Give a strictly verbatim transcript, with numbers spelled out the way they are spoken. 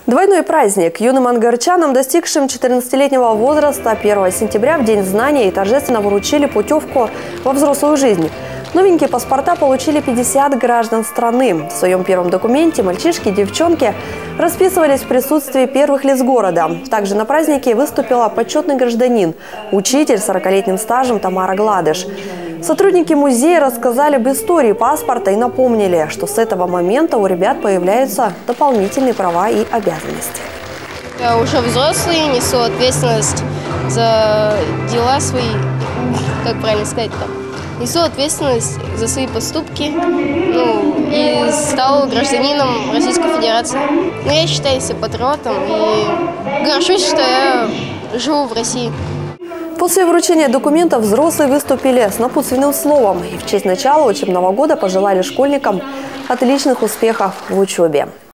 Двойной праздник. Юным ангарчанам, достигшим четырнадцатилетнего возраста, первого сентября в День знаний торжественно вручили путевку во взрослую жизнь. Новенькие паспорта получили пятьдесят граждан страны. В своем первом документе мальчишки и девчонки расписывались в присутствии первых лиц города. Также на празднике выступила почетный гражданин, учитель с сорокалетним стажем Тамара Гладыш. Сотрудники музея рассказали об истории паспорта и напомнили, что с этого момента у ребят появляются дополнительные права и обязанности. Я уже взрослый, несу ответственность за дела свои, как правильно сказать-то, несу ответственность за свои поступки, ну, и стал гражданином Российской Федерации. Но я считаю себя патриотом и горжусь, что я живу в России. После вручения документов взрослые выступили с напутственным словом и в честь начала учебного года пожелали школьникам отличных успехов в учебе.